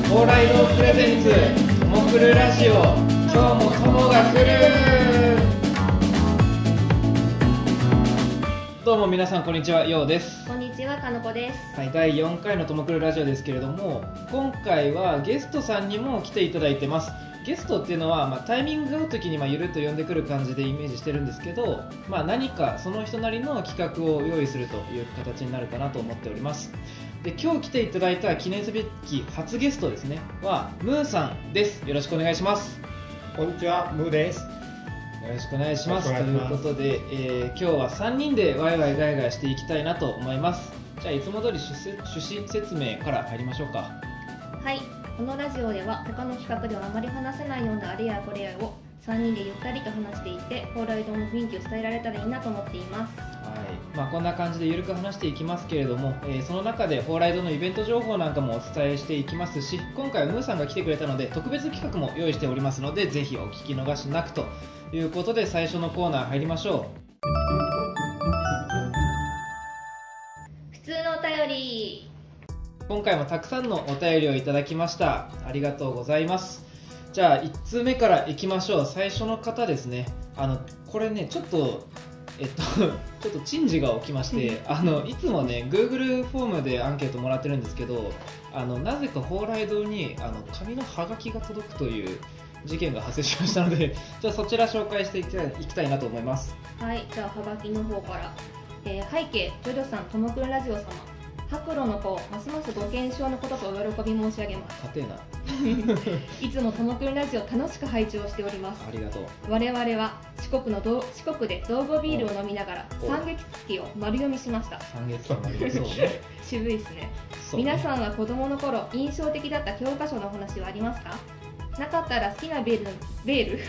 蓬莱堂プレゼンツともくるラジオ、今日も友が来る。どうも皆さんこんにちは、ようです。 こんにちは、かのこです。 はい、第4回のともくるラジオですけれども、今回はゲストさんにも来ていただいてます。ゲストっていうのは、タイミングが合う時にゆるっと呼んでくる感じでイメージしてるんですけど、何かその人なりの企画を用意するという形になるかなと思っております。で、今日来ていただいた記念すべき初ゲストですねはムーさんです。よろしくお願いします。 こんにちは、ムーです。 よろしくお願いします。ということで、今日は3人でワイワイガヤガヤしていきたいなと思います。じゃあいつも通り趣旨説明から入りましょうか。 はい、このラジオでは他の企画ではあまり話せないようなあれやこれやを3人でゆったりと話していて、蓬莱堂の雰囲気を伝えられたらいいなと思っています。 はい、こんな感じでゆるく話していきますけれども、その中で蓬莱堂のイベント情報なんかもお伝えしていきますし、今回はムーさんが来てくれたので特別企画も用意しておりますので、ぜひお聞き逃しなくということで、最初のコーナー入りましょう。 普通のお便り。 今回もたくさんのお便りをいただきました。ありがとうございます。じゃあ1通目からいきましょう。最初の方ですね。これね、ちょっと珍事が起きまして、いつもね Google フォームでアンケートもらってるんですけど、なぜか蓬莱堂に紙のハガキが届くという事件が発生しましたので、じゃあそちら紹介していきたいなと思います。 はい、じゃあはがきの方から、背景ジョジョさん、ともくんラジオ様、白露の子、ますますご健勝のこととお喜び申し上げます。 家庭な。 いつもともくんラジオ楽しく拝聴しております。 ありがとう。 我々は四国で道後ビールを飲みながら三月月を丸読みしました。 三月丸読み、そうね。 渋いですね。 そうね。 皆さんは子供の頃印象的だった教科書のお話はありますか？なかったら好きなベール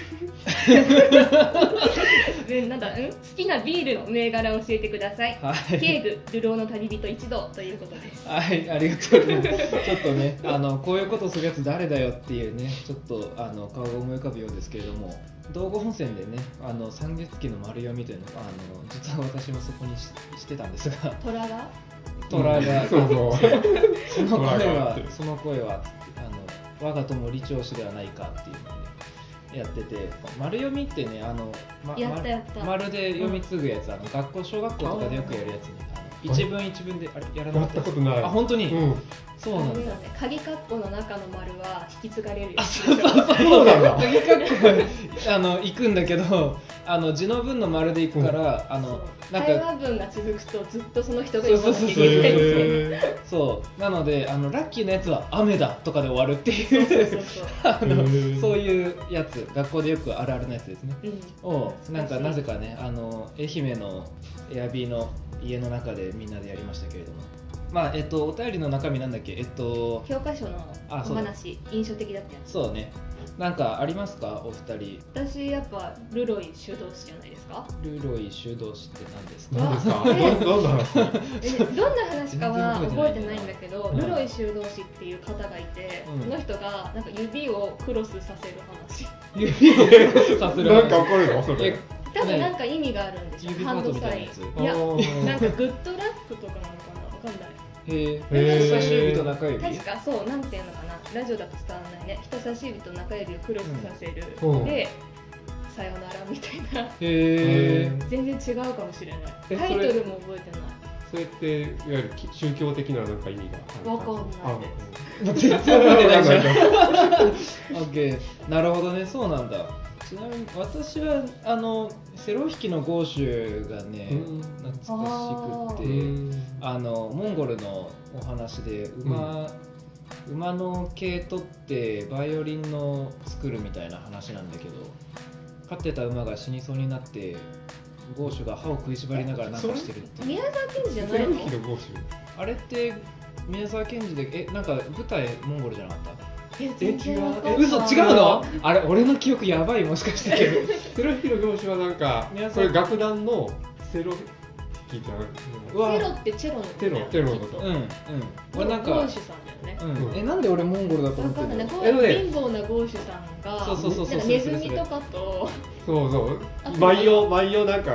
なんだ、好きなビールの銘柄を教えてください。 はい、 ケーグ、流浪の旅人一同ということです。 はい、ありがとう。ちょっとね、こういうことするやつ誰だよっていうね、ちょっと顔が思い浮かぶようですけれども、道後本線でね、三月期の丸読みというのを実は私もそこにしてたんですが、虎がその声は我が友李長氏ではないかっていうのをねやってて、丸読みってね、 やった丸で読み継ぐやつ、小学校とかでよくやるやつね、一文一文でやらなかったことない。 あ、本当に、そうなんだ。 鍵括弧の中の丸は引き継がれるよ。 そうなんだ。鍵括弧行くんだけど、字の文の丸で行くから、 会話文が続くとずっとその人が読まなきゃいけないんですよ。 そうなので、ラッキーなやつは雨だとかで終わるっていうそういうやつ、学校でよくあるあるなやつですね、をなぜかね、愛媛のエアビーの家の中でみんなでやりましたけれども、お便りの中身なんだっけ、 教科書のお話、印象的だったやつ。 そうね。なんかありますか、お二人。 私やっぱルロイ修道士じゃないですか。 ルロイ修道士って何ですか。 何ですか。どんな話かは覚えてないんだけど、ルロイ修道士っていう方がいて、その人がなんか指をクロスさせる話。 指をクロスさせる話。 なんか起こるのそれ。 多分なんか意味があるんでしょ。ハンドサイン。いや、なんかグッドラックとかなのかな、わかんない。 人差し指と中指。 確かそう、なんていうのかな、ラジオだと伝わらないね。人差し指と中指をクロスさせる、でさよならみたいな。全然違うかもしれない。タイトルも覚えてない。 それっていわゆる宗教的ななんか意味がわかんないです。 全然覚えてないじゃん。オッケー、なるほどね、そうなんだ。ちなみに私はセロ引きのゴーシュがね懐かしくて、モンゴルのお話で馬の毛取ってバイオリンの作るみたいな話なんだけど、飼ってた馬が死にそうになってゴーシュが歯を食いしばりながらなんかしてるっていう。 宮沢賢治じゃないの？ セロ引きのゴーシュ。あれって宮沢賢治でなんか舞台モンゴルじゃなかった？ 嘘、 違うの？あれ、俺の記憶やばい、もしかしてけど。 セロ引きの業種はなんか、それ楽団のセロ引きじゃなくて、 セロってチェロのこと。 チェロのこと。 俺なんかゴーシュさんだよね。 なんで俺モンゴルだと思ってるの？ 貧乏なゴーシュさんがネズミとかと、 そう毎夜なんか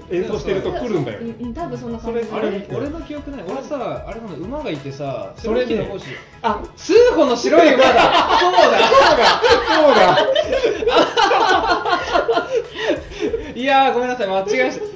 演奏してると来るんだよ。 多分そんな感じ。 あれ俺の記憶ない。俺さあれの馬がいてさ、 それで数歩の白い馬だ。そうだ。いやーごめんなさい、間違えました。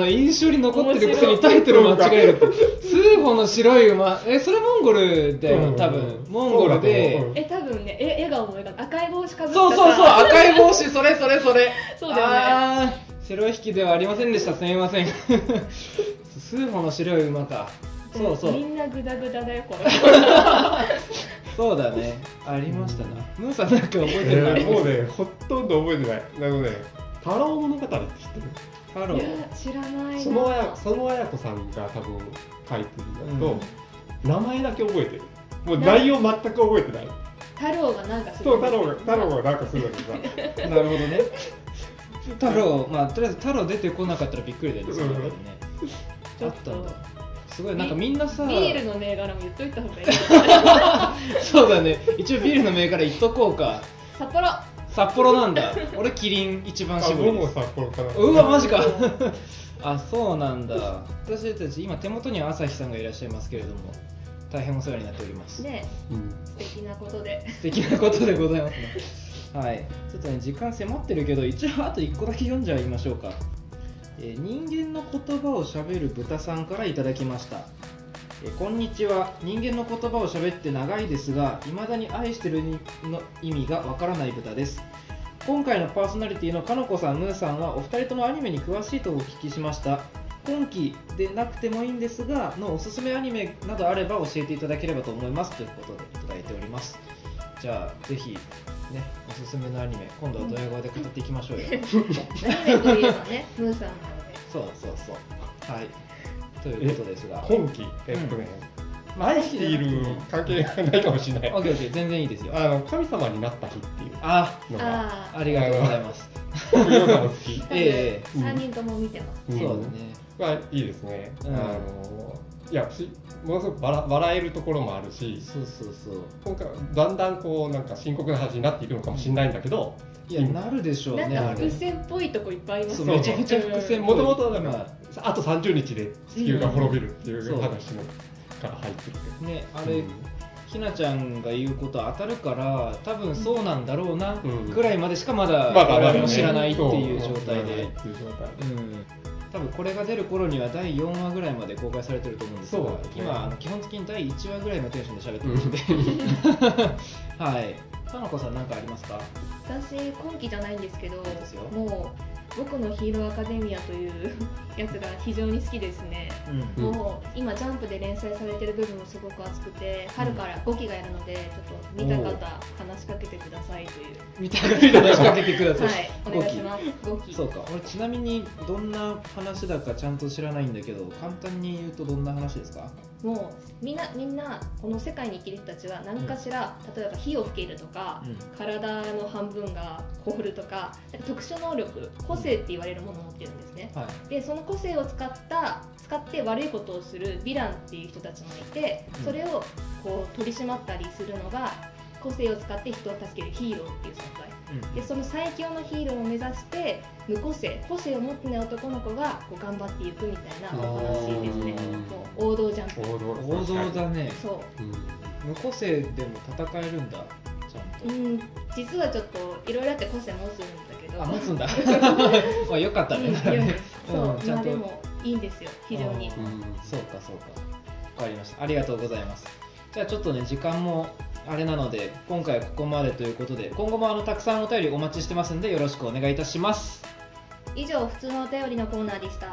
印象に残ってるくせにタイトル間違えるって。数歩の白い馬、それモンゴルだよ、多分。モンゴルで。 多分ね、絵が思い浮かぶ。赤い帽子かぶった。 そう、赤い帽子、それ。 そうだよね。 セロ引きではありませんでした、すみません。数歩の白い馬か。そう。 みんなグダグダだよ、これ。 そうだね、ありましたな。ムーさんなんか覚えてる？ もうね、ほとんど覚えてない。太郎物語って知ってる？ 太郎。いや、知らないな。 その綾子さんが多分書いてるんだけど、名前だけ覚えてる。もう内容全く覚えてない。 太郎がなんかする。 そう、太郎がなんかするんだけどさ。 なるほどね。太郎、とりあえず太郎出てこなかったらびっくりだよね。 ちょっとすごいなんかみんなさ、 ビールの銘柄も言っといた方がいい。 そうだね、一応ビールの銘柄言っとこうか。札幌なんだ。俺キリン一番絞りです。 札幌かな。 うわマジか。あ、そうなんだ。私たち今手元には朝日さんがいらっしゃいますけれども、大変お世話になっております。 ね、素敵なことで。 素敵なことでございますね。はい、ちょっとね時間迫ってるけど、一応あと1個だけ読んじゃいましょうか。人間の言葉をしゃべる豚さんからいただきました。こんにちは。人間の言葉をしゃべって長いですが、未だに愛してるの意味がわからない豚です。今回のパーソナリティのかのこさん、ムーさんはお二人ともアニメに詳しいとお聞きしました。今期でなくてもいいんですがのおすすめアニメなどあれば教えていただければと思いますということでいただいております。じゃあぜひね、おすすめのアニメ今度はドヤ顔で語っていきましょうよ。 アニメといえばね、ムーさんなので。 そうはい、ということですが、 今期愛している関係がないかもしれない。 オッケー全然いいですよ。 神様になった日っていうのがありがとうございます。 僕ヨガも好き。 3人とも見てます。 そうだね。 いいですね。いやものすごく笑えるところもあるし、今回だんだんこうなんか深刻な話になっていくのかもしれないんだけど、 いやなるでしょうね。 なんか伏線っぽいとこいっぱいありますね。めちゃくちゃ伏線。 もともとあと30日で地球が滅びるっていう話のから入ってるね。あれひなちゃんが言うこと当たるから多分そうなんだろうなぐらいまでしかまだ我々も知らないっていう状態で、多分これが出る頃には第4話ぐらいまで公開されてると思うんですが、今基本的に第1話ぐらいのテンションで喋ってるので、はい。かのこさん何かありますか？ 私今期じゃないんですけど、もう僕のヒーローアカデミアというやつが非常に好きですね。もう今ジャンプで連載されてる部分もすごく熱くて、春から5期がやるのでちょっと見た方話しかけてくださいという。 見た方話しかけてください。 はい、お願いします。5期。 そうか。俺ちなみにどんな話だかちゃんと知らないんだけど、簡単に言うとどんな話ですか？ もうみんなこの世界に生きる人たちは何かしら、例えば火を吹けるとか、体の半分が凍るとか、特殊能力、個性って言われるものを持ってるんですね。でその個性を使って悪いことをするヴィランっていう人たちもいて、それをこう取り締まったりするのが個性を使って人を助けるヒーローっていう存在。でその最強のヒーローを目指して無個性を持ってない男の子がこう頑張っていくみたいなお話ですね。もう王道じゃん。 王道だね。 そう、 無個性でも戦えるんだ。ちゃんと。 実はちょっといろいろあって個性持つんだけど。 持つんだ。まあよかったね。 そう、まあでもいいんですよ、非常に。 そうか。わかりました。ありがとうございます。じゃあちょっとね時間もあれなので今回はここまでということで、今後もたくさんお便りお待ちしてますんでよろしくお願いいたします。 以上、普通のお便りのコーナーでした。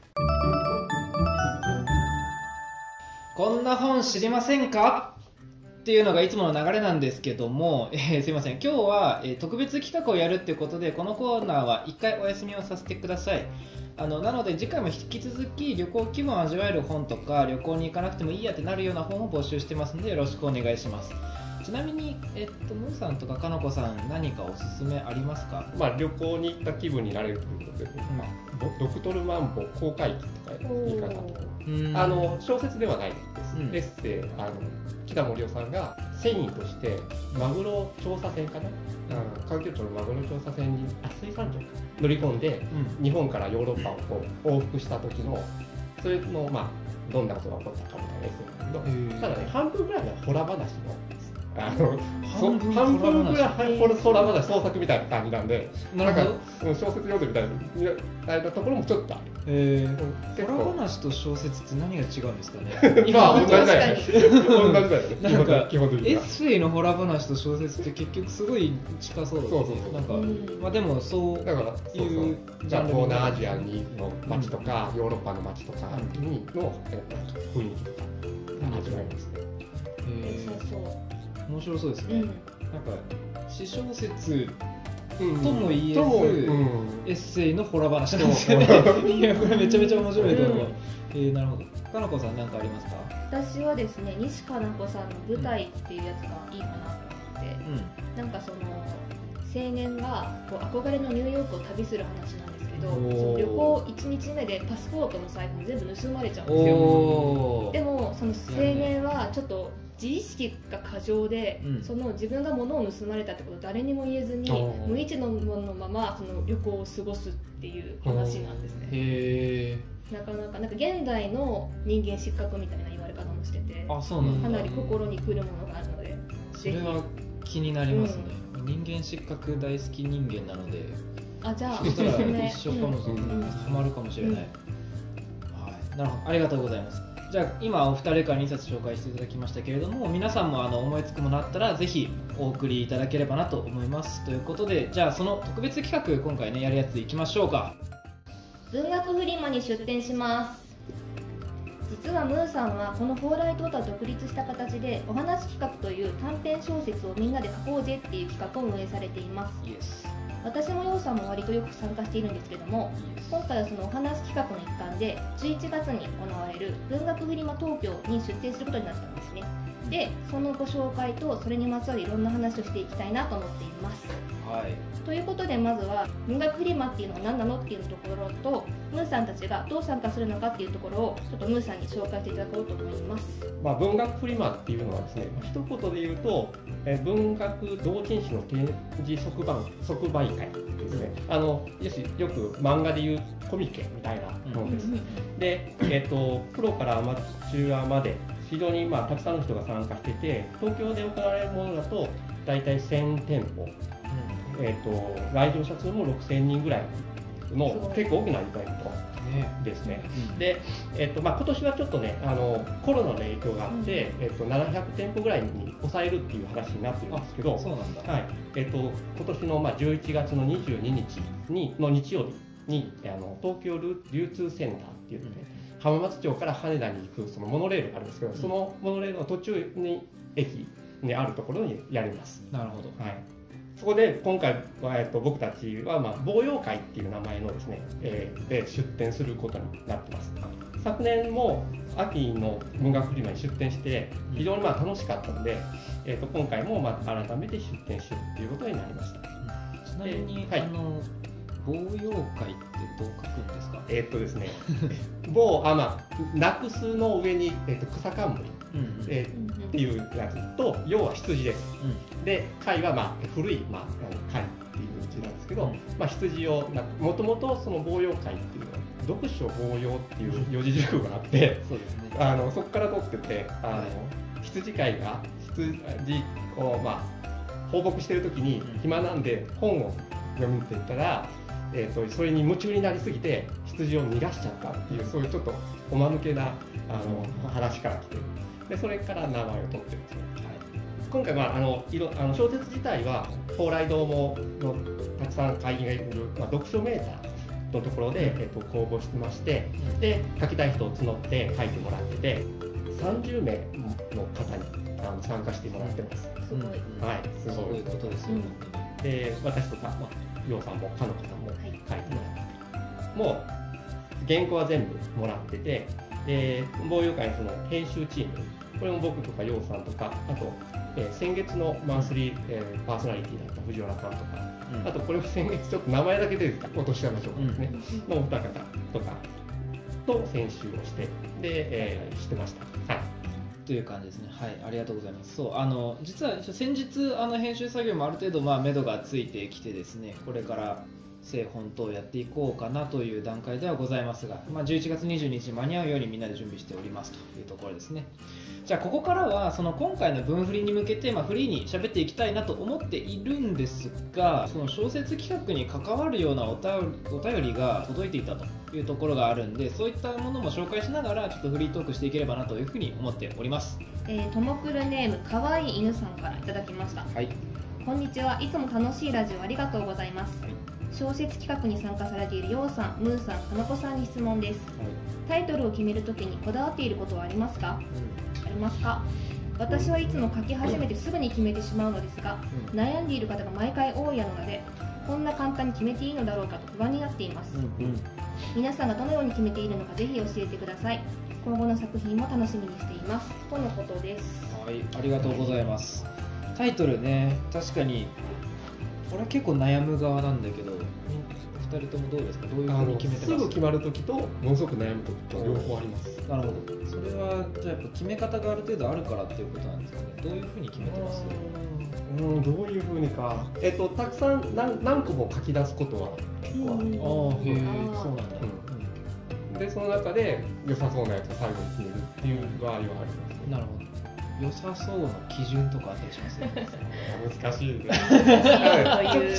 こんな本知りませんかっていうのがいつもの流れなんですけども、すいません、今日は、特別企画をやるっていうことでこのコーナーは1回お休みをさせてください。なので次回も引き続き旅行気分を味わえる本とか旅行に行かなくてもいいやってなるような本を募集してますのでよろしくお願いします。ちなみに、ムーさんとかかのこさん何かおすすめありますか？ 旅行に行った気分になれるということで、ドクトルマンボ公開記とかいう言い方、小説ではないですエッセイ北森夫さんが船員としてマグロ調査船かな、環境庁のマグロ調査船に水産庁乗り込んで、日本からヨーロッパをこう往復した時のそれのどんなことが起こったかみたいなエッセイなんだけど、ただね半分ぐらいがホラ話の半分ぐらいホラ話創作みたいな感じなんで、なんか小説読んでみたいなところもちょっとある。 ホラ話と小説って何が違うんですかね。 今同じだよね。なんか基本的にエッセイのホラ話と小説って結局すごい近そうだね。なんかでもそうだからいう東南アジアの街とかヨーロッパの街とかにの雰囲気とか味わいますね。 面白そうですね。なんか私小説とも言えず、エッセイのホラ話なんですよね。いやこれめちゃめちゃ面白いと思う。なるほど。かなこさん何かありますか？ 私はですね、西加奈子さんの舞台っていうやつがいいかなと思って、なんかその青年がこう憧れのニューヨークを旅する話なんですけど、その旅行1日目でパスポートの財布全部盗まれちゃうんですよ。でもその青年はちょっと自意識が過剰で、その自分が物を盗まれたってことを誰にも言えずに無一のままその旅行を過ごすっていう話なんですね。なかなか現代の人間失格みたいな言われ方もしてて、かなり心にくるものがあるので、 それは気になりますね。人間失格大好き人間なので、 じゃあそしたら一緒かもしれない、ハマるかもしれない。なるほど、ありがとうございます。じゃあ今お二人から2冊紹介していただきましたけれども、皆さんも思いつくものあったらぜひお送りいただければなと思います。ということで、じゃあその特別企画今回ねやるやついきましょうか。 文学フリマに出展します。実はムーさんはこの蓬莱島とは独立した形でお話企画という短編小説をみんなで書こうぜっていう企画を運営されています。私もヨウさんも割とよく参加しているんですけども、今回はそのお話企画の一環で11月に行われる文学フリマ東京に出展することになったんですね。で、そのご紹介とそれにまつわるいろんな話をしていきたいなと思っています。ということで、まずは文学フリマっていうのは何なのっていうところと、ムーさんたちがどう参加するのかっていうところをちょっとムーさんに紹介していただこうと思います。 文学フリマっていうのはですね、一言で言うと文学同人誌の展示即売会ですね。よく漫画でいうコミケみたいなものです。で、プロからアマチュアまで非常にたくさんの人が参加してて、東京で行われるものだと大体1000店舗、来場者数も6000人ぐらいの結構大きなイベントですね。で、今年はちょっとねコロナの影響があって、700店舗ぐらいに抑えるっていう話になってるんですけど、今年の11月の22日の日曜日に東京流通センターっていうので、浜松町から羽田に行くそのモノレールがあるんですけど、そのモノレールの途中に駅にあるところにやります。 なるほど。 そこで今回は、僕たちは、坊謡会っていう名前のですね、で出展することになってます。昨年も秋の文学フリマに出展して非常に楽しかったので、今回も改めて出展しようということになりました。 ちなみに、坊謡会ってどう書くんですか？ ですね、なくすの上に、草冠、っていうやつと、要は羊です。で、会は古い会っていう字なんですけど、羊をもともとその坊謡会っていうのは読書坊謡っていう四字熟語があって、そこから取ってて、羊飼いが羊を放牧してる時に暇なんで本を読むって言ったら、それに夢中になりすぎて羊を逃がしちゃったっていう、そういうちょっとおまぬけな話から来てる。でそれから名前を取ってるんですね。今回小説自体は蓬莱堂もたくさん会議がいる、読書メーターのところで、公募してまして、で書きたい人を募って書いてもらってて、30名の方に参加してもらってます。 すごい。 すごいことですよ。 で私とかヨウさんもかのこさんも書いてもらって、もう原稿は全部もらってて、で坊謡会のその編集チーム、これも僕とかヨウさんとか、あと、先月のマンスリー、パーソナリティだった藤原さんとか、あとこれ先月ちょっと名前だけで落としちゃいましょうかですね、のお二方とかと編集をして、で、してました。 という感じですね。はい、ありがとうございます。そう実は先日編集作業もある程度目処がついてきてですね、これから製本等をやっていこうかなという段階ではございますが、11月22日間に合うようにみんなで準備しておりますというところですね。じゃあここからはその今回の文振りに向けて、フリーに喋っていきたいなと思っているんですが、その小説企画に関わるようなお便りが届いていたというところがあるんで、そういったものも紹介しながらちょっとフリートークしていければなというふうに思っております。 ともくるネームかわいい犬さんからいただきました。 はい、 こんにちは。いつも楽しいラジオありがとうございます。はい、小説企画に参加されているようさん、ムーさん、かなこさんに質問です。はい、タイトルを決めるときにこだわっていることはありますか？ありますか？私はいつも書き始めてすぐに決めてしまうのですが、悩んでいる方が毎回多いので、こんな簡単に決めていいのだろうかと不安になっています。皆さんがどのように決めているのかぜひ教えてください。今後の作品も楽しみにしていますとのことです。 はい、ありがとうございます。タイトルね、確かに俺は結構悩む側なんだけど、2人ともどうですか？どういうふうに決めてます？ すぐ決まるときとものすごく悩むときと両方あります。 なるほど。それはじゃあやっぱ決め方がある程度あるからっていうことなんですかね。どういうふうに決めてます？ どういうふうにか、たくさん何個も書き出すことは結構ある。 へえ、そうなんだ。 でその中で良さそうなやつを最後に決めるっていう場合はあります。 なるほど。良さそうな基準とかあったりしますね。 難しいです。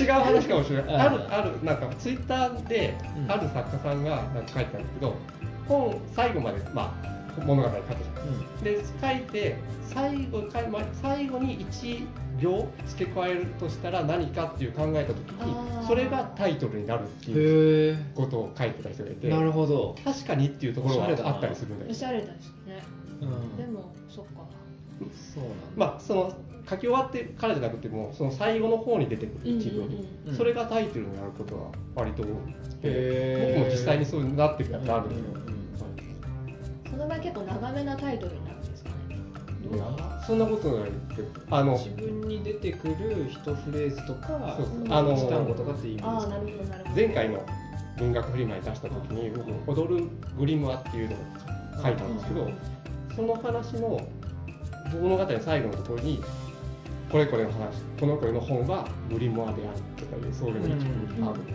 違う話かもしれない。あるなんかツイッターである作家さんがなんか書いてあるんですけど、本最後まで物語書くじゃん。で書いて最後に1行付け加えるとしたら何かっていう考えた時にそれがタイトルになるっていうことを書いてた人がいて、 なるほど。 確かにっていうところはあったりするんだよね。 おしゃれだしね。でもそっか。 そうなんだ。その書き終わってからじゃなくてもその最後の方に出てくる一文、それがタイトルになることは割と多くて、僕も実際にそうなってるやつあるんですよ。 その場合結構長めなタイトルになるんですかね。 そんなことないけど、 自分に出てくる一フレーズとか一単語とかっていう意味ですか？ なるほどなるほど。 前回の文学フリマに出した時に僕踊るグリムアっていうのを書いたんですけど、その話の物語の最後のところにこれこれの話、この子の本はグリモアであるとかいうそういうのが一文ある。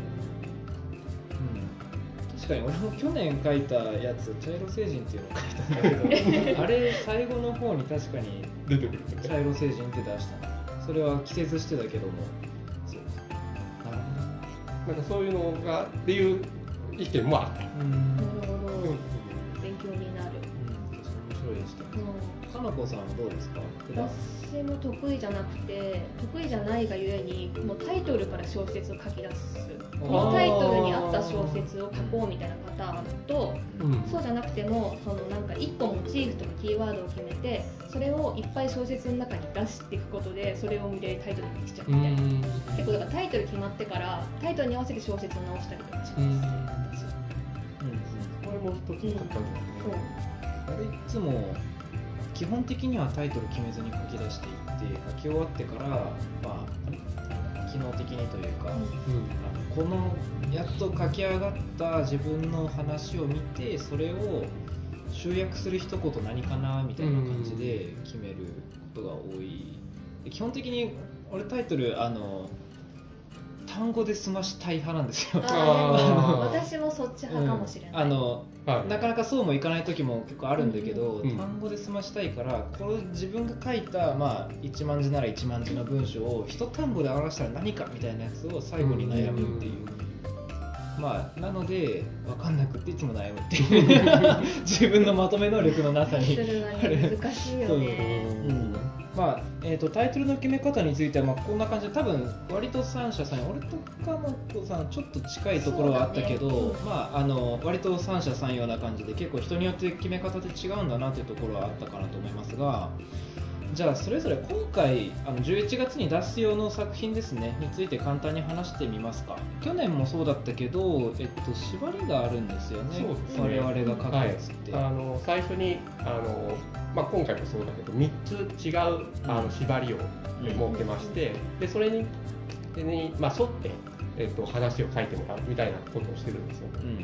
確かに俺も去年書いたやつ茶色星人っていうのを書いたんだけどあれ最後の方に確かに出てくる茶色星人って出したの。それは季節してたけども、そうか。なるほど。なんかそういうのがっていう意見もあった。 なるほど。勉強になる。 面白いでした。かなこさんはどうですか？ 私も得意じゃなくて、得意じゃないがゆえにもうタイトルから小説を書き出す、このタイトルに合った小説を書こうみたいなパターンと、そうじゃなくてもそのなんか1個モチーフとかキーワードを決めてそれをいっぱい小説の中に出していくことでそれを無理やりタイトルにしちゃうみたいな。結構だからタイトル決まってからタイトルに合わせて小説を直したりとかします。 これも一つのパターンですね。 俺いつも基本的にはタイトル決めずに書き出していって書き終わってから機能的にというか、このやっと書き上がった自分の話を見てそれを集約する一言何かなみたいな感じで決めることが多い。基本的に俺タイトル単語で済ましたい派なんですよ。 私もそっち派かもしれない。 なかなかそうもいかない時も結構あるんだけど、単語で済ましたいからこれ自分が書いた1万字なら1万字の文章を一単語で表したら何かみたいなやつを最後に悩むっていう。なので分かんなくていつも悩むっていう自分のまとめ能力のなさに。 難しいよね。 タイトルの決め方についてはこんな感じで多分割と三者三様、俺とかの子さんちょっと近いところはあったけど、割と三者三様な感じで結構人によって決め方で違うんだなというところはあったかなと思いますが、じゃあそれぞれ今回11月に出す用の作品ですねについて簡単に話してみますか。去年もそうだったけど、縛りがあるんですよね。我々が書くやつって、 最初に今回もそうだけど3つ違う縛りを設けまして、でそれに沿って、話を書いてもらうみたいなことをしてるんですよ。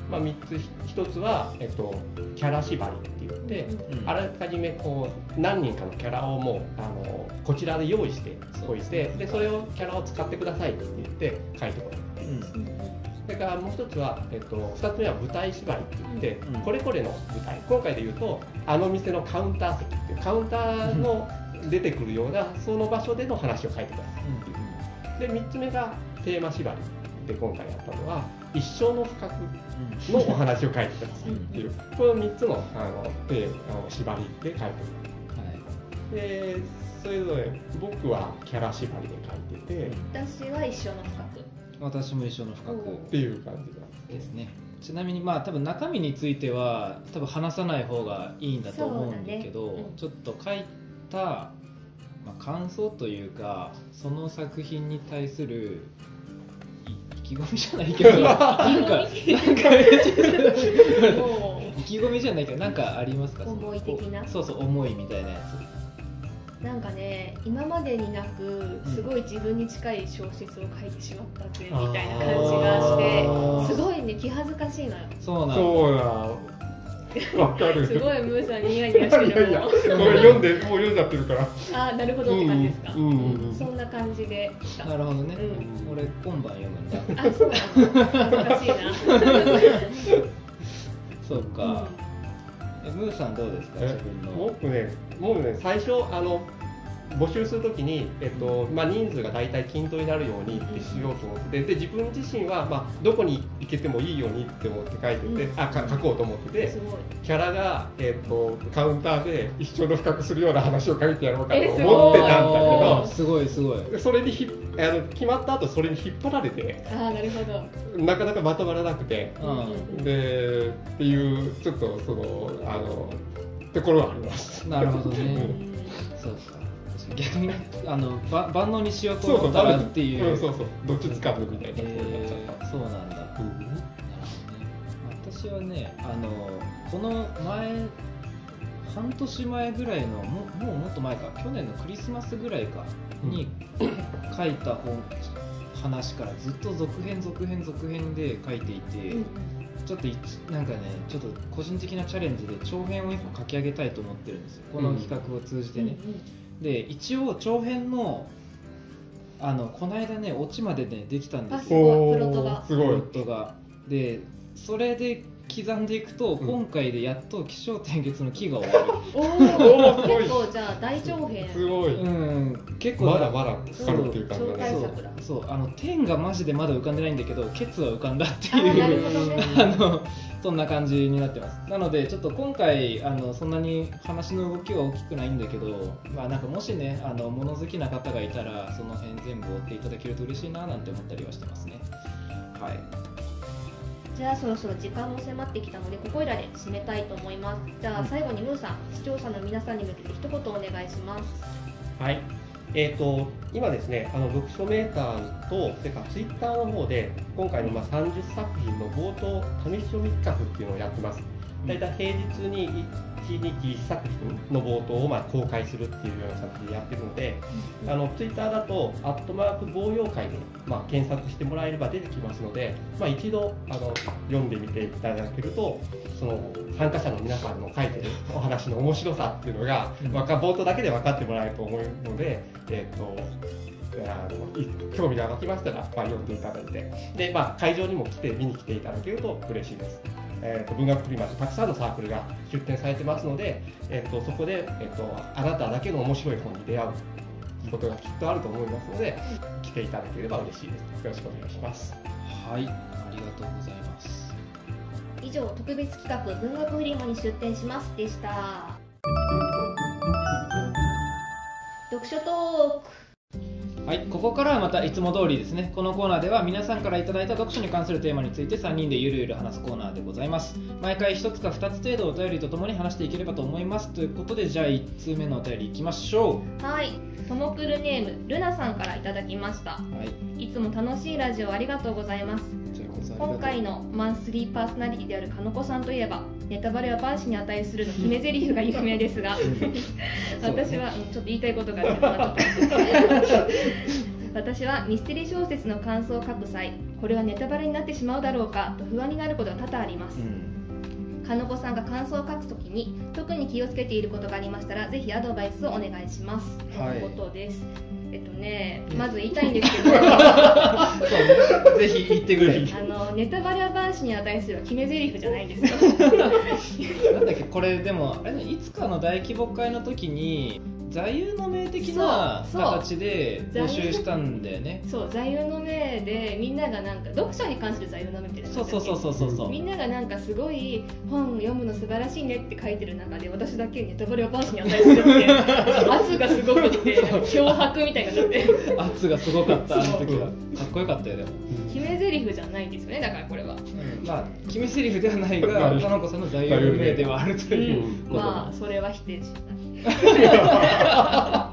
3つ1つは、キャラ縛りって言って、あらかじめこう何人かのキャラをもうこちらで用意しておいて、でそれをキャラを使ってくださいって言って書いてもらっていいです。それからもう一つは、2つ目は舞台縛りって言って、これこれの舞台、今回で言うとあの店のカウンター席っていうカウンターの出てくるようなその場所での話を書いてくださいっていう。で3つ目がテーマ縛りで今回やったのは一生の不覚のお話を書いてくださいっていうこの3つの縛りで書いてる、はい、でそれぞれ僕はキャラ縛りで書いてて、 私は一生の不覚、 私も一生の不覚っていう感じですね。ちなみに多分中身については多分話さない方がいいんだと思うんだけど、ちょっと書いた、感想というかその作品に対する意気込みじゃないけど意気込みじゃないけどなんかありますか？ 思い的な、 そうそう思いみたいなやつ。なんかね、今までになくすごい自分に近い小説を書いてしまったぜみたいな感じがして、すごいね気恥ずかしいのよ。 そうなわかる。 すごいムーさんニヤニヤしてるの。 もう読んじゃってるから。 あ、なるほどって感じですか。そんな感じで。 なるほどね。俺今晩読むんだ。 あ、そうなの。恥ずかしいな。 そうか。ムーさんどうですか？自分の。 僕ね最初募集するときに、人数が大体均等になるようにってしようと思ってて、で自分自身は、どこに行けてもいいようにって思って書いてて、書こうと思ってて、キャラが、カウンターで一生の不覚するような話を書いてやろうかと思ってたんだけど、 すごいそれに決まった後それに引っ張られて、 なるほど、 なかなかまとまらなくて、でっていうちょっとところはあります。 なるほどね。そうか。逆に万能にしようと思ったらっていう、 そうどっちつかずみたいな、 そうなんだ。なるほどね。私はねこの半年前ぐらいのもっと前か、去年のクリスマスぐらいかに書いた話からずっと続編で書いていて、ちょっとなんかねちょっと個人的なチャレンジで長編を1個書き上げたいと思ってるんですよ、この企画を通じてね。で一応長編のこの間ねオチまでねできたんですよ。プロットがでそれで刻んでいくと、今回でやっと起承転結の期が終わる。 結構じゃあ大長編。 すごい。 結構まだかかるっていう感じだね。 そう点がマジでまだ浮かんでないんだけど、ケツは浮かんだっていうそんな感じになってます。なのでちょっと今回そんなに話の動きは大きくないんだけど、なんかもしね物好きな方がいたらその辺全部追っていただけると嬉しいななんて思ったりはしてますね。はい。 じゃあそろそろ時間も迫ってきたのでここいらで締めたいと思います。じゃあ最後にムーさん、視聴者の皆さんに向けて一言お願いします。 はい、今ですね読書メーターとそれからツイッターの方で今回の30作品の冒頭試し読み企画っていうのをやってます。だいたい平日に1日1作品の冒頭を公開するっていうような形でやってるので、ツイッターだと棒妖怪で検索してもらえれば出てきますので、一度読んでみていただけるとその参加者の皆さんの書いてるお話の面白さっていうのが冒頭だけで分かってもらえると思うので、興味が湧きましたら読んでいただいて、で、会場にも見に来ていただけると嬉しいです。文学フリマでたくさんのサークルが出展されてますので、そこで、あなただけの面白い本に出会うことがきっとあると思いますので、来ていただければ嬉しいです。よろしくお願いします。 はい、ありがとうございます。 以上、特別企画文学フリマに出展しますでした。読書トーク。 はい、ここからはまたいつも通りですね。このコーナーでは皆さんからいただいた読書に関するテーマについて3人でゆるゆる話すコーナーでございます。毎回1つか2つ程度お便りとともに話していければと思います。ということで、じゃあ1通目のお便りいきましょう。はい、ともくるネームルナさんからいただきました。はい、いつも楽しいラジオありがとうございます。今回のマンスリーパーソナリティであるかのこさんといえば、ネタバレは万死に値するの決め台詞が有名ですが私はちょっと言いたいことがあって私はミステリー小説の感想を書く際、これはネタバレになってしまうだろうかと不安になることが多々あります。かのこさんが感想を書くときに特に気をつけていることがありましたら、ぜひアドバイスをお願いします、ということです。まず言いたいんですけどぜひ言ってくれ。 ネタバレは万死に値するは決め台詞じゃないんですよなんだっけ、これでもあれ、いつかの大規模会の時に座右の銘的な形で募集したんだよね。 そう座右の銘で、みんながなんか読書に関する座右の銘みたいな、 そうみんながなんかすごい本読むの素晴らしいねって書いてる中で、私だけネタバレは万死に値するって圧がすごくて脅迫みたいになって圧がすごかった。あの時はかっこよかったよ。でも決め台詞じゃないんですよね。だからこれは、 まあ決め台詞ではないが、かのこさんの座右の銘ではあるということ、 まあそれは否定しないはい、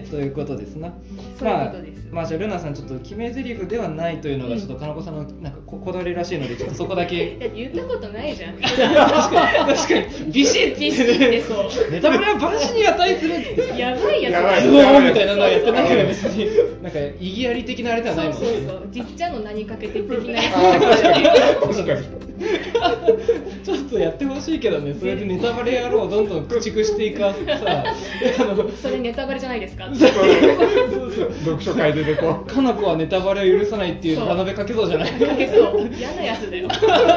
ということですな。 そういうことです。 まあじゃあルナさん、ちょっと決め台詞ではないというのがちょっとかのこさんのなんかこだわりらしいので、ちょっとそこだけ言ったことないじゃん。 確かにビシッてそうネタバレは万死に値するってやばいやつみたいなのはやってないけど、別になんか意義あり的なあれではないもんね。 そうじっちゃんの名にかけて的なやつ確かにちょっとやってほしいけどね。それでネタバレ野郎をどんどん駆逐していかさそれネタバレじゃないですか読書会でね、こうかのこはネタバレを許さないっていう渡辺かけそうじゃない？ かけそう嫌なやつだよ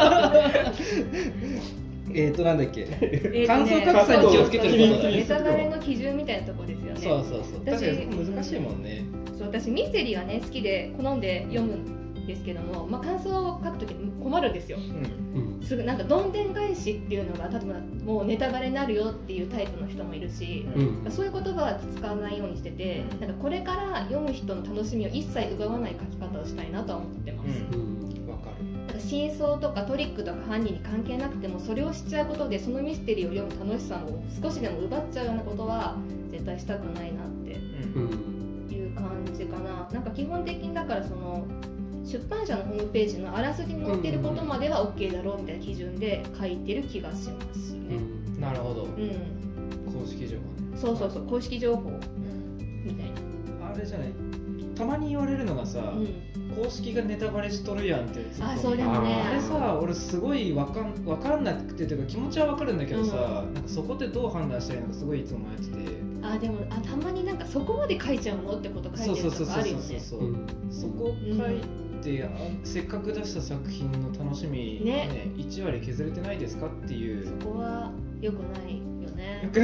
なんだっけ、感想格差に気をつけてることだね。 ネタバレの基準みたいなところですよね。 そう確かに難しいもんね。 そう、私ミステリーはね好きで好んで読むんですけども、まあ、感想を書くとき困るんですよ、すぐなんかどんでん返しっていうのが、例えばもうネタバレになるよっていうタイプの人もいるし、そういう言葉は使わないようにしてて、なんかこれから読む人の楽しみを一切奪わない書き方をしたいなとは思ってます。 わかる。 なんか真相とかトリックとか犯人に関係なくても、それを知っちゃうことでそのミステリーを読む楽しさを少しでも奪っちゃうようなことは絶対したくないなっていう感じかな。なんか基本的にだからその出版社のホームページのあらすじに載ってることまでは OK だろうみたいな基準で書いてる気がしますね。 なるほど。公式情報。 そう公式情報みたいな。 あれじゃない。たまに言われるのがさ、公式がネタバレしとるやんって。 そうでもね。 あれさ、俺すごいわかんなくて、というか気持ちはわかるんだけどさ、なんかそこでどう判断したらいいのかすごいいつも迷ってて。 でもたまになんかそこまで書いちゃうのってこと書いてるとかあるよね。そこ書いて、せっかく出した作品の楽しみね、1割削れてないですかっていう。 そこは良くないよね。 良く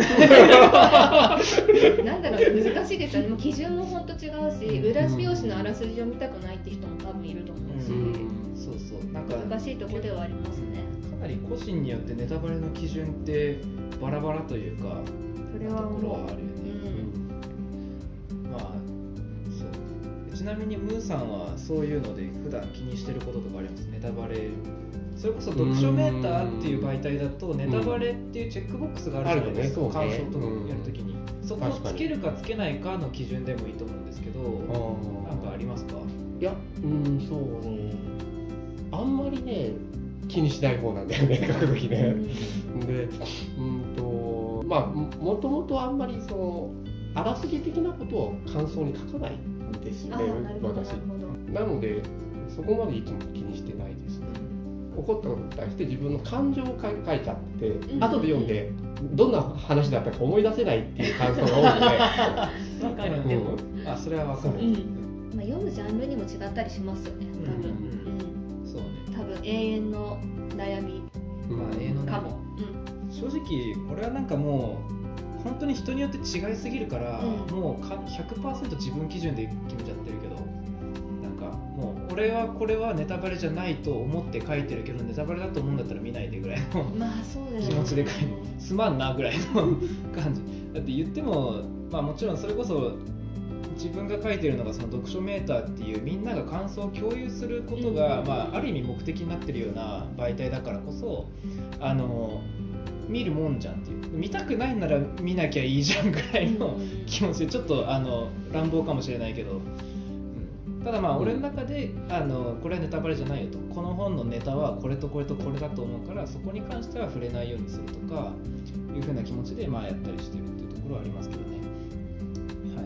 ないなんだろう、難しいですよね。基準も本当違うし、裏表紙のあらすじを見たくないって人も多分いると思うし、なんか難しいところではありますね。 かなり個人によってネタバレの基準ってバラバラというか、 それはところはあるよね。まあそう。ちなみにムーさんはそういうので普段気にしてることとかあります？ネタバレ。それこそ読書メーターっていう媒体だとネタバレっていうチェックボックスがあるじゃないですか、感想とかやるときに、そこをつけるかつけないかの基準でもいいと思うんですけど、なんかありますか？ いや、そうね、あんまりね気にしない方なんだよね、書くときね。で、まあもともとあんまりそのあらすじ的なことを感想に書かないんですよね、私。なのでそこまでいつも気にしてないですね。起こったことに対して自分の感情を書いちゃって、後で読んでどんな話だったか思い出せないっていう感想が多いので。 わかる。でも、 それはわかる。 まあ読むジャンルにも違ったりしますよね。多分。そうね。多分永遠の悩み。 永遠のかも。正直俺はなんかもう本当に人によって違いすぎるから、もう 100% 自分基準で決めちゃってるけど。もう俺はこれはネタバレじゃないと思って書いてるけど、ネタバレだと思うんだったら見ないでぐらいの気持ちで書いて、すまんなぐらいの感じだって言っても、まあもちろんそれこそ自分が書いてるのがその読書メーターっていうみんなが感想を共有することが、まあある意味目的になってるような媒体だからこそ、見るもんじゃんっていう、見たくないなら見なきゃいいじゃんぐらいの気持ちで、ちょっと乱暴かもしれないけど、ただまあ俺の中でこれはネタバレじゃないよと、この本のネタはこれとこれとこれだと思うから、そこに関しては触れないようにするとかいう風な気持ちでまあやったりしてるっていうところはありますけどね。はい。まあ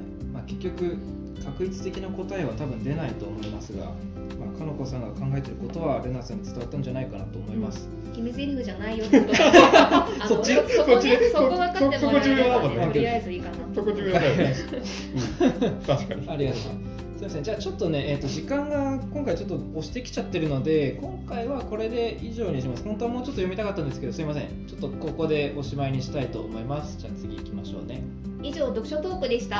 結局確率的な答えは多分出ないと思いますが、かのこさんが考えてることはレナさんに伝わったんじゃないかなと思います。 決め台詞じゃないよってことそこ分かってもらえればとりあえずいいかな。 そこ重要だよね。確かに。 ありがとう。すみません。じゃあちょっとね、時間が今回ちょっと押してきちゃってるので、今回はこれで以上にします。本当はもうちょっと読みたかったんですけど、すみません。ちょっとここでおしまいにしたいと思います。じゃあ次行きましょうね。 以上、読書トークでした。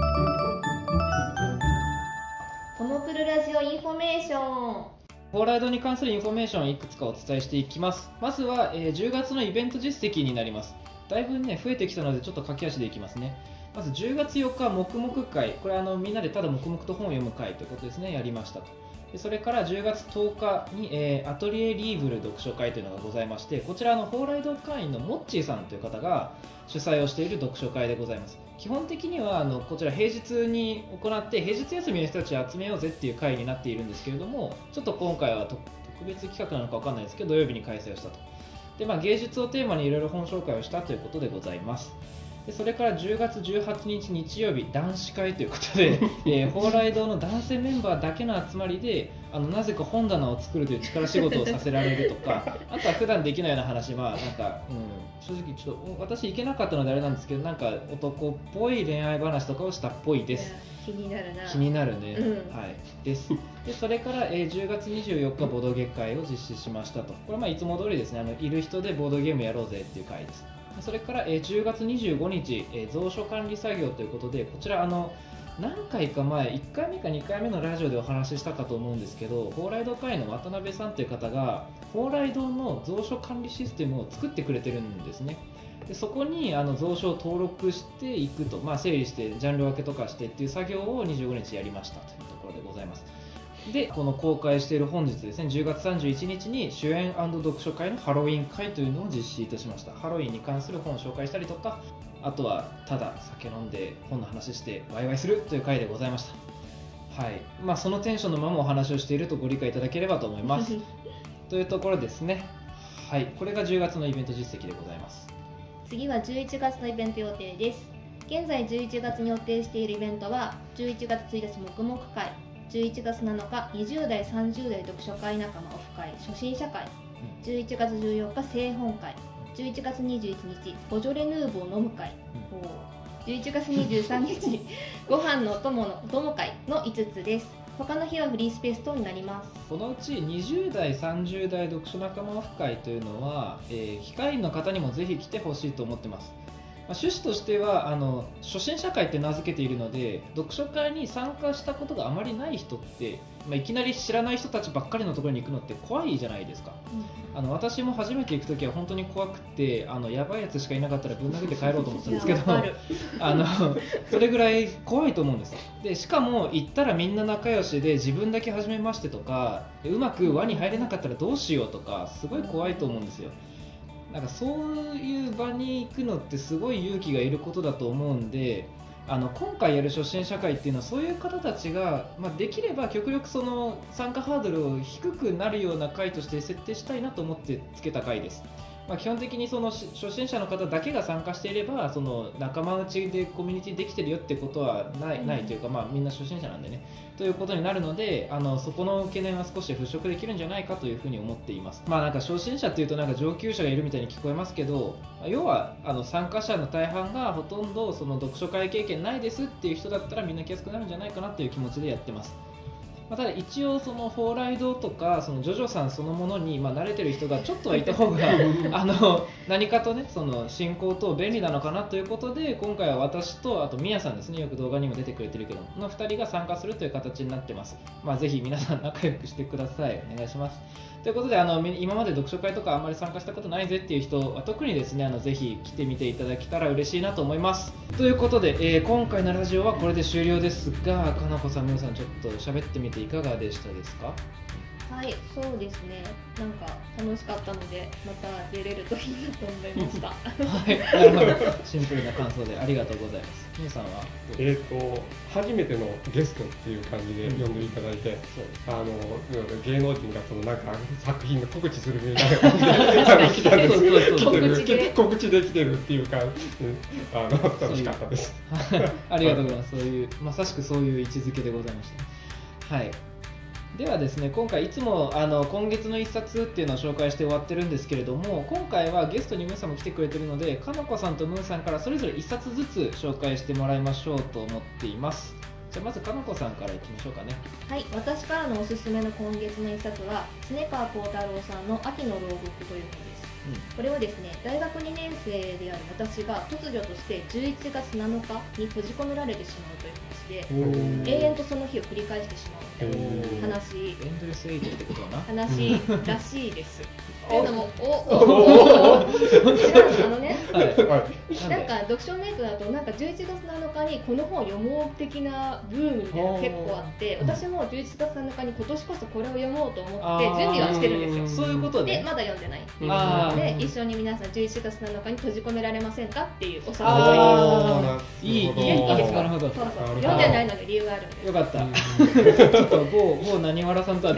トモクルラジオインフォメーション。 ホーライドに関するインフォメーションをいくつかお伝えしていきます。まずは、10月のイベント実績になります。だいぶね、増えてきたのでちょっと駆け足でいきますね。まず10月4日、黙々会。これみんなでただ黙々と本を読む会ということですね、やりましたと。でそれから10月10日に、アトリエリーブル読書会というのがございまして、こちらホーライド会員のモッチーさんという方が主催をしている読書会でございます。基本的にはこちら平日に行って平日休みの人たちを集めようぜっていう会になっているんですけれども、ちょっと今回は特別企画なのか分かんないですけど土曜日に開催をしたと。で、芸術をテーマにいろいろ本紹介をしたということでございます。でそれから10月18日日曜日、男子会ということで、ホーライドの男性メンバーだけの集まりでなぜか本棚を作るという力仕事をさせられるとかあとは普段できないような話、正直ちょっと私行けなかったのであれなんですけど、なんか男っぽい恋愛話とかをしたっぽいです。 気になるな。 気になるね、はい、です。でそれから、10月24日ボードゲ会を実施しましたと。これはいつも通りですね、いる人でボードゲームやろうぜっていう会です。それから、10月25日、蔵書管理作業ということで、こちら何回か前、1回目か2回目のラジオでお話ししたかと思うんですけど、ホーライド会の渡辺さんという方がホーライドの蔵書管理システムを作ってくれてるんですね。でそこに蔵書を登録していくと、整理してジャンル分けとかしてっていう作業を25日やりましたというところでございます。でこの公開している本日ですね、10月31日に主演&読書会のハロウィン会というのを実施いたしました。ハロウィンに関する本を紹介したりとか、あとはただ酒飲んで本の話してワイワイするという会でございました。はい、そのテンションのままお話をしているとご理解いただければと思いますというところですね。はい、これが10月のイベント実績でございます。 次は11月のイベント予定です。現在11月に予定しているイベントは11月1日黙々会、11月7日20代30代読書会仲間オフ会初心者会、11月14日製本会、11月21日ボジョレ・ヌーボー飲む会、11月23日ご飯のお供のお供会の5つです。他の日はフリースペースとになります。 このうち20代30代読書仲間オフ会というのは、非会員の方にもぜひ来てほしいと思ってます。趣旨としては初心者会って名付けているので、読書会に参加したことがあまりない人って、いきなり知らない人たちばっかりのところに行くのって怖いじゃないですか。私も初めて行くときは本当に怖くてやばいやつしかいなかったらぶん殴って帰ろうと思ってたんですけどそれぐらい怖いと思うんですよ。でしかも行ったらみんな仲良しで自分だけ初めましてとか、うまく輪に入れなかったらどうしようとかすごい怖いと思うんですよ。なんかそういう場に行くのってすごい勇気がいることだと思うんで、今回やる初心者会っていうのはそういう方たちが、できれば極力その参加ハードルを低くなるような会として設定したいなと思ってつけた会です。基本的にその初心者の方だけが参加していればその仲間内でコミュニティできてるよってことはないというか、みんな初心者なんでねということになるので、そこの懸念は少し払拭できるんじゃないかというふうに思っています。なんか初心者っていうとなんか上級者がいるみたいに聞こえますけど、要は参加者の大半がほとんどその読書会経験ないですっていう人だったらみんな来やすくなるんじゃないかなという気持ちでやってます。ただ一応そのホーライドとかそのジョジョさんそのものに慣れてる人がちょっとはいた方が何かとねその進行等便利なのかなということで、今回は私とあとミヤさんですね、よく動画にも出てくれてるけどの2人が参加するという形になってます。ぜひ皆さん仲良くしてください。お願いします。ということで今まで読書会とかあんまり参加したことないぜっていう人は特にですねぜひ来てみていただけたら嬉しいなと思います。ということで、今回のラジオはこれで終了ですが、かなこさん、みおさんちょっと喋ってみていかがでしたですか？ はい、そうですね。なんか楽しかったので、また出れるといいなと思いました。 はい、なるほど。シンプルな感想でありがとうございます。みゆさんは？ 初めてのゲストっていう感じで呼んでいただいて、芸能人がそのなんか作品の告知するみたいな感じで来たんですけど、告知できてるっていうか、楽しかったです。 ありがとうございます。そういうまさしくそういう位置づけでございました。はい。ではですね、今回いつも今月の一冊っていうのを紹介して終わってるんですけれども、今回はゲストにムーさんも来てくれてるので、かのこさんとムーさんからそれぞれ一冊ずつ紹介してもらいましょうと思っています。じゃあまずかのこさんからいきましょうかね。 はい、私からのおすすめの今月の一冊は常川幸太郎さんの秋の牢獄という本です。これはですね、大学2年生である私が突如として11月7日に閉じ込められてしまうという話で、永遠とその日を繰り返してしまうみたいな話、 エンドレスエイジってことかな、 話らしいです。というのも、なんか読書メイトだとなんか11月7日にこの本を読もう的なブームみたいなのが結構あって、私も11月7日に今年こそこれを読もうと思って準備はしてるんですよ。 そういうことで、 まだ読んでない。で、一緒に皆さん11月7日に閉じ込められませんかっていうお誘いがいいです。なるほど。 読んでないので理由があるんです。 よかった。ちょっと某なにわらさんとは違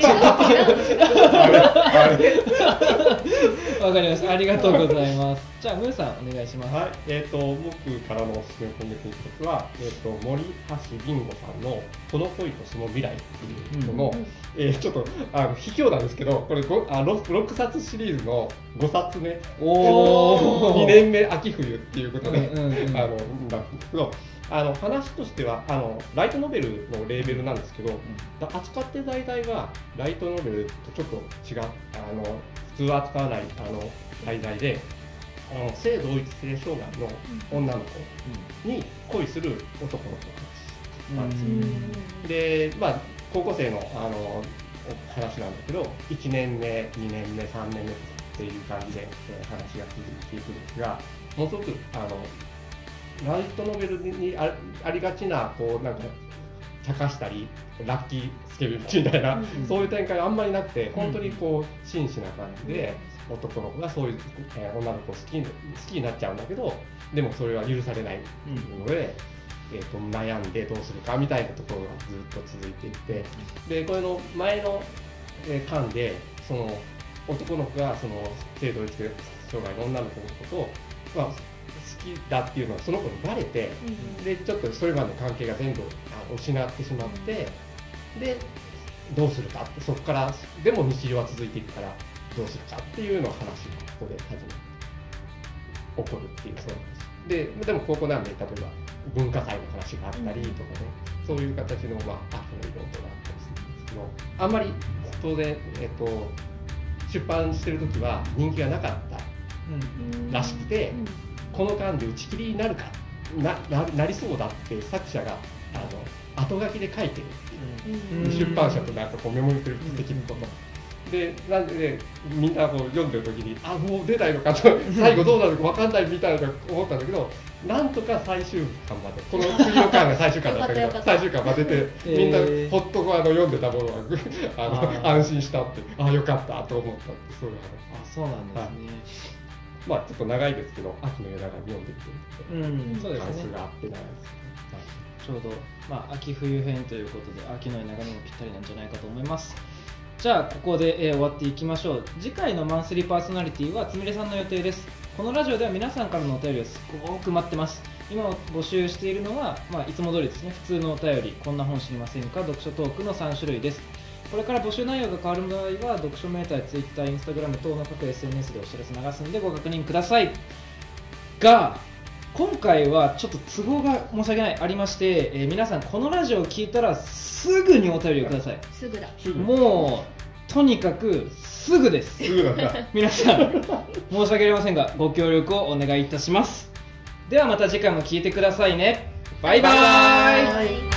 う。わかりました。ありがとうございます。じゃあムーさんお願いします。 はい、僕からのおすすめ今月の一つは、森橋りんごさんのこの恋とその未来っていうのの、ちょっと卑怯なんですけど、これ6冊シリーズの5冊目、2年目秋冬っていうことでなんですけど、話としてはライトノベルのレーベルなんですけど、扱ってる題材はライトノベルとちょっと違う普通は扱わない題材で、性同一性障害の女の子に恋する男の子の話なんですよ。で、高校生の話なんだけど、1年目2年目3年目っていう感じで話が続いていくんですが、ものすごくライトノベルにありがちななんか茶化したりラッキースケベみたいな、そういう展開はあんまりなくて、本当に真摯な感じで男の子がそういう、女の子を好きになっちゃうんだけど、でもそれは許されないので、悩んでどうするかみたいなところがずっと続いていて、でこれの前の巻でその男の子がその性同一性障害の女の子のことを、好きだっていうのはその子にバレて、でちょっとそれまでの関係が全部失ってしまって、でどうするかって、そこからでも日常は続いていくからどうするかっていうのを話がここで始め起こるっていう、そうなんです。でも高校なんで例えば文化祭の話があったりとかね、そういう形の秋のイベントがあったりするんですけど、あんまり当然、出版してる時は人気がなかったらしくて、この間で打ち切りになるか なりそうだって作者が後書きで書いてるっていう、出版社となんかメモリできることで、なんで、みんな読んでる時にもう出ないのかと最後どうなるか分かんないみたいな思ったんだけど、なんとか最終巻まで、この次の巻が最終巻だったけど最終巻まで出て、みんなほっと読んでたものは安心したって、よかったと思ったって、そういう話。 そうなんですね。 ちょっと長いですけど、秋の夜長に読んでみて、 そうですね。 関数があって長いです。 ちょうど秋冬編ということで、秋の夜長にもぴったりなんじゃないかと思います。じゃあここで終わっていきましょう。次回のマンスリーパーソナリティはつみれさんの予定です。このラジオでは皆さんからのお便りをすごく待ってます。今募集しているのは、いつも通りですね、普通のお便り、こんな本知りませんか、読書トークの3種類です。これから募集内容が変わる場合は、読書メーター、Twitter、Instagram 等の各 SNS でお知らせ流すんでご確認ください。が、今回はちょっと都合が申し訳ないありまして、皆さんこのラジオを聞いたらすぐにお便りをください。 すぐだ。 もうとにかくすぐです。 すぐだった。 皆さん申し訳ありませんがご協力をお願いいたします。ではまた次回も聞いてくださいね。バイバーイ。